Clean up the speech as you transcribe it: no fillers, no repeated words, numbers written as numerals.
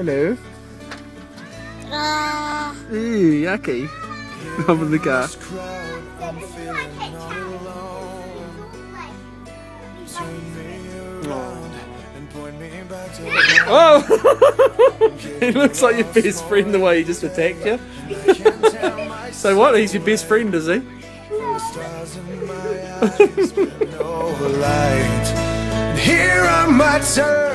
Hello. Ew, yucky. I'm in the car. Oh! He looks like your best friend the way he just attacked you. So what? He's your best friend, is he? Here on my turn.